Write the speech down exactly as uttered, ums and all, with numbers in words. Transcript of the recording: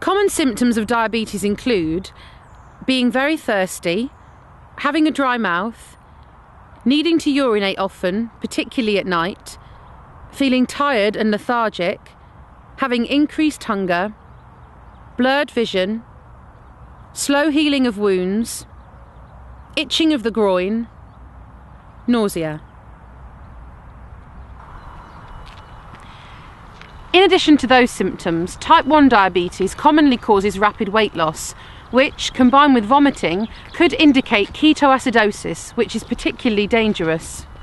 Common symptoms of diabetes include being very thirsty, having a dry mouth, needing to urinate often, particularly at night, feeling tired and lethargic, having increased hunger, blurred vision, slow healing of wounds, itching of the groin, nausea. In addition to those symptoms, type one diabetes commonly causes rapid weight loss, which, combined with vomiting, could indicate ketoacidosis, which is particularly dangerous.